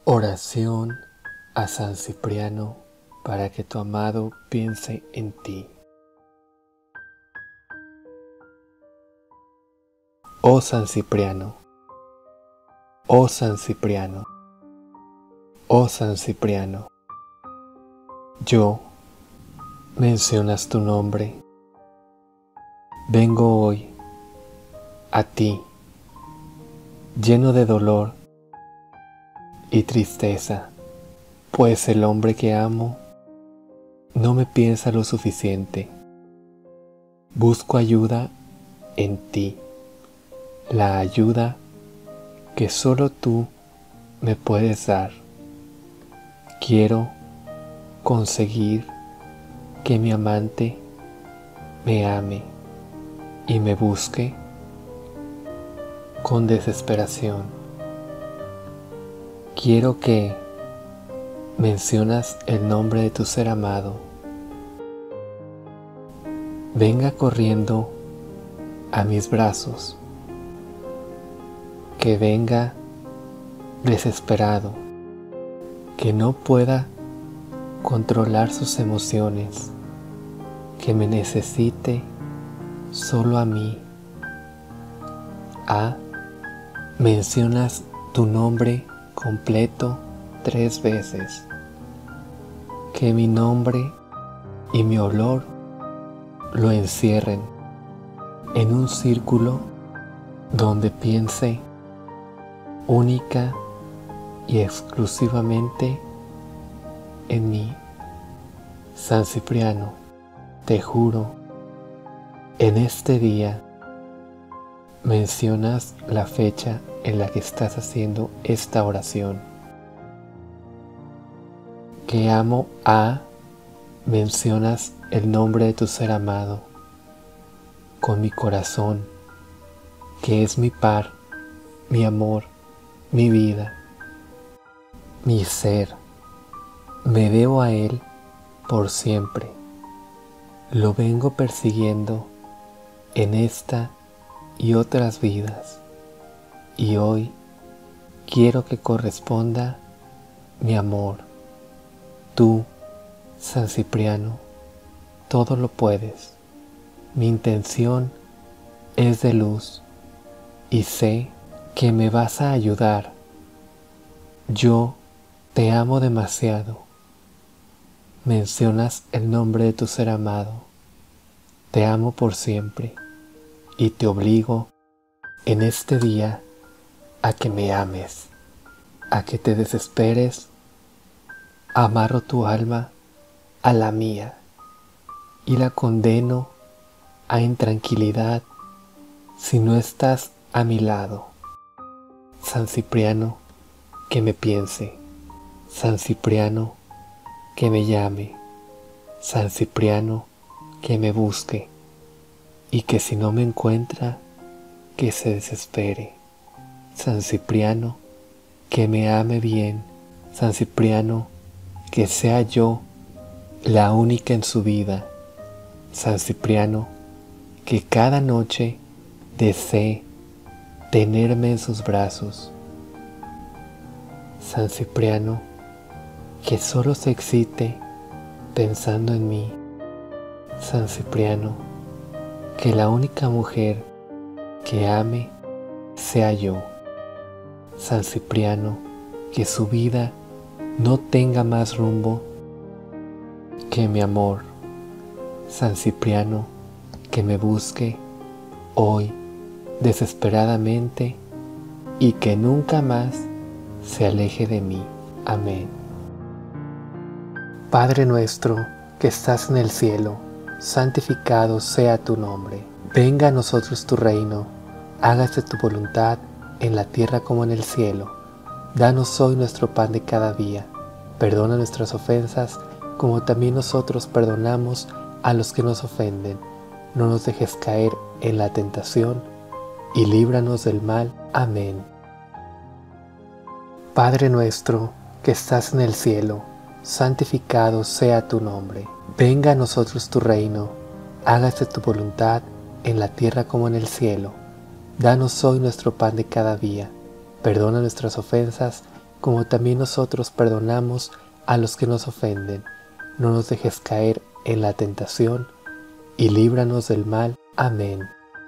Oración a San Cipriano para que tu amado piense en ti. Oh San Cipriano, oh San Cipriano, oh San Cipriano, yo, mencionas tu nombre, vengo hoy a ti, lleno de dolor y tristeza, pues el hombre que amo no me piensa lo suficiente. Busco ayuda en ti, la ayuda que solo tú me puedes dar. Quiero conseguir que mi amante me ame y me busque con desesperación. Quiero que mencionas el nombre de tu ser amado, venga corriendo a mis brazos, que venga desesperado, que no pueda controlar sus emociones, que me necesite solo a mí. Mencionas tu nombre completo 3 veces, que mi nombre y mi olor lo encierren en un círculo donde piense única y exclusivamente en mí. San Cipriano, te juro, en este día mencionas la fecha en la que estás haciendo esta oración. Que amo mencionas el nombre de tu ser amado con mi corazón, que es mi par, mi amor, mi vida, mi ser. Me debo a él por siempre. Lo vengo persiguiendo en esta y otras vidas, y hoy quiero que corresponda mi amor. Tú, San Cipriano, todo lo puedes. Mi intención es de luz y sé que me vas a ayudar. Yo te amo demasiado. Mencionas el nombre de tu ser amado. Te amo por siempre y te obligo en este día a que me ames, a que te desesperes. Amarro tu alma a la mía y la condeno a intranquilidad si no estás a mi lado. San Cipriano, que me piense. San Cipriano, que me llame. San Cipriano, que me busque y que si no me encuentra, que se desespere. San Cipriano, que me ame bien. San Cipriano, que sea yo la única en su vida. San Cipriano, que cada noche desee tenerme en sus brazos. San Cipriano, que solo se excite pensando en mí. San Cipriano, que la única mujer que ame sea yo. San Cipriano, que su vida no tenga más rumbo que mi amor. San Cipriano, que me busque hoy desesperadamente y que nunca más se aleje de mí. Amén. Padre nuestro que estás en el cielo, santificado sea tu nombre. Venga a nosotros tu reino, hágase tu voluntad en la tierra como en el cielo. Danos hoy nuestro pan de cada día. Perdona nuestras ofensas, como también nosotros perdonamos a los que nos ofenden. No nos dejes caer en la tentación, y líbranos del mal. Amén. Padre nuestro, que estás en el cielo, santificado sea tu nombre. Venga a nosotros tu reino, hágase tu voluntad en la tierra como en el cielo. Danos hoy nuestro pan de cada día. Perdona nuestras ofensas, como también nosotros perdonamos a los que nos ofenden. No nos dejes caer en la tentación, y líbranos del mal. Amén.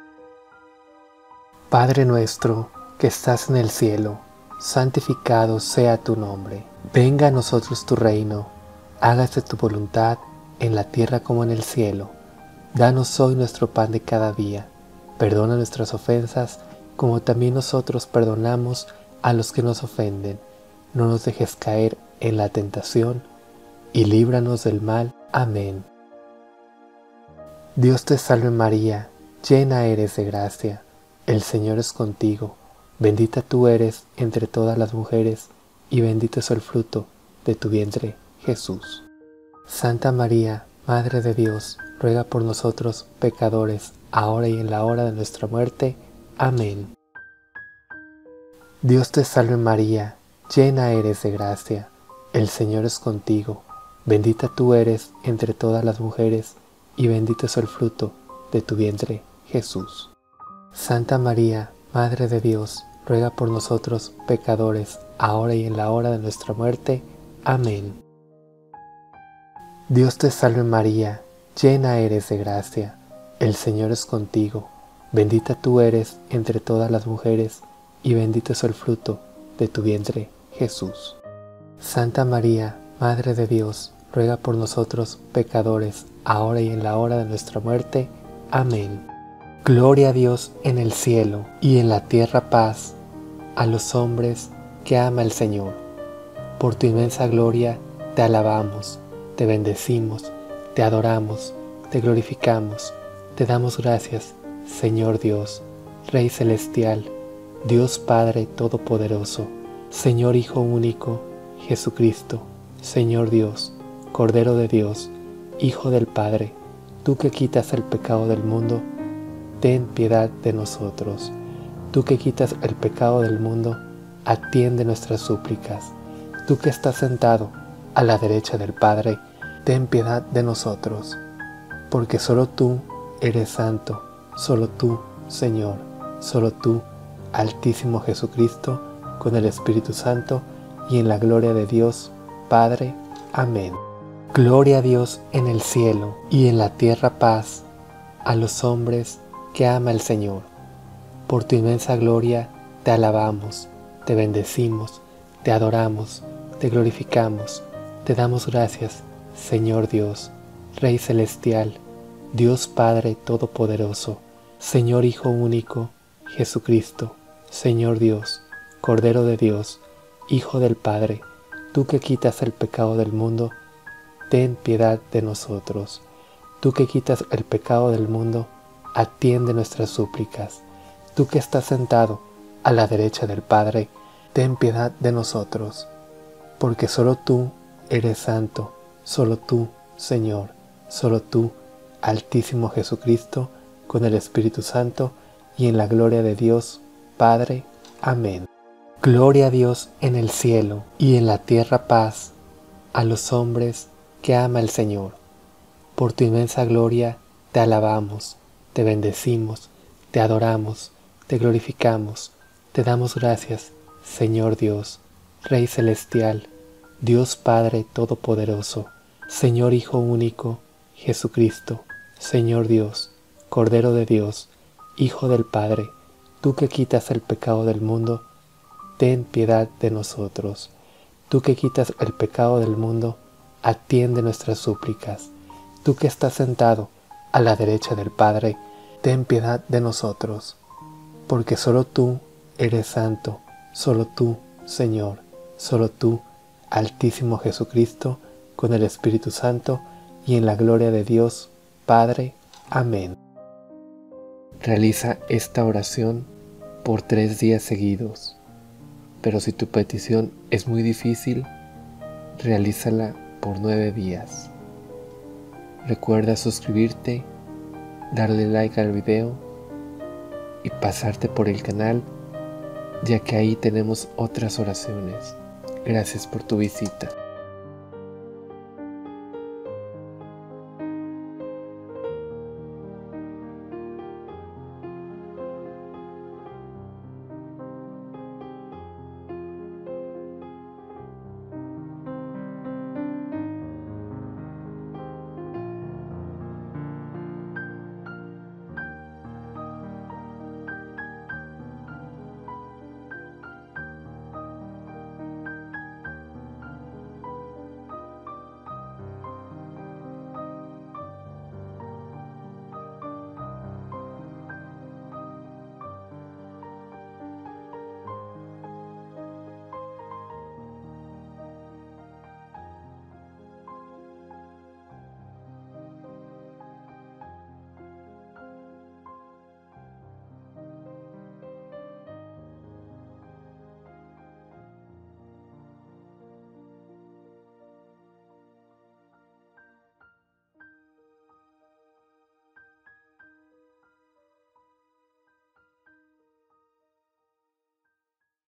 Padre nuestro, que estás en el cielo, santificado sea tu nombre. Venga a nosotros tu reino, hágase tu voluntad en la tierra como en el cielo. Danos hoy nuestro pan de cada día. Perdona nuestras ofensas, como también nosotros perdonamos a los que nos ofenden. No nos dejes caer en la tentación, y líbranos del mal. Amén. Dios te salve María, llena eres de gracia, el Señor es contigo. Bendita tú eres entre todas las mujeres, y bendito es el fruto de tu vientre, Jesús. Santa María, Madre de Dios, ruega por nosotros pecadores, ahora y en la hora de nuestra muerte. Amén. Dios te salve María, llena eres de gracia, el Señor es contigo. Bendita tú eres entre todas las mujeres, y bendito es el fruto de tu vientre, Jesús. Santa María, Madre de Dios, ruega por nosotros pecadores, ahora y en la hora de nuestra muerte. Amén. Dios te salve María, llena eres de gracia, el Señor es contigo. Bendita tú eres entre todas las mujeres, y bendito es el fruto de tu vientre, Jesús. Santa María, Madre de Dios, ruega por nosotros pecadores, ahora y en la hora de nuestra muerte. Amén. Gloria a Dios en el cielo, y en la tierra paz a los hombres que ama el Señor. Por tu inmensa gloria te alabamos, te bendecimos, te adoramos, te glorificamos, te damos gracias, Señor Dios, Rey celestial, Dios Padre Todopoderoso, Señor Hijo único, Jesucristo, Señor Dios, Cordero de Dios, Hijo del Padre, tú que quitas el pecado del mundo, ten piedad de nosotros. Tú que quitas el pecado del mundo, atiende nuestras súplicas. Tú que estás sentado a la derecha del Padre, ten piedad de nosotros. Porque solo tú eres santo, solo tú, Señor, solo tú, Altísimo Jesucristo, con el Espíritu Santo, y en la gloria de Dios, Padre. Amén. Gloria a Dios en el cielo, y en la tierra paz a los hombres que ama el Señor. Por tu inmensa gloria te alabamos, te bendecimos, te adoramos, te glorificamos, te damos gracias, Señor Dios, Rey celestial, Dios Padre Todopoderoso, Señor Hijo único, Jesucristo, Señor Dios, Cordero de Dios, Hijo del Padre, tú que quitas el pecado del mundo, ten piedad de nosotros. Tú que quitas el pecado del mundo, atiende nuestras súplicas. Tú que estás sentado a la derecha del Padre, ten piedad de nosotros. Porque solo tú eres santo, solo tú, Señor, solo tú, Altísimo Jesucristo, con el Espíritu Santo, y en la gloria de Dios, Padre. Amén. Gloria a Dios en el cielo, y en la tierra paz a los hombres que ama el Señor. Por tu inmensa gloria te alabamos, te bendecimos, te adoramos, te glorificamos, te damos gracias, Señor Dios, Rey celestial, Dios Padre Todopoderoso, Señor Hijo único, Jesucristo, Señor Dios, Cordero de Dios, Hijo del Padre, tú que quitas el pecado del mundo, ten piedad de nosotros. Tú que quitas el pecado del mundo, atiende nuestras súplicas. Tú que estás sentado a la derecha del Padre, ten piedad de nosotros. Porque solo tú eres santo, solo tú, Señor, solo tú, Altísimo Jesucristo, con el Espíritu Santo, y en la gloria de Dios, Padre. Amén. Realiza esta oración por 3 días seguidos. Pero si tu petición es muy difícil, realízala por 9 días. Recuerda suscribirte, darle like al video y pasarte por el canal, ya que ahí tenemos otras oraciones. Gracias por tu visita.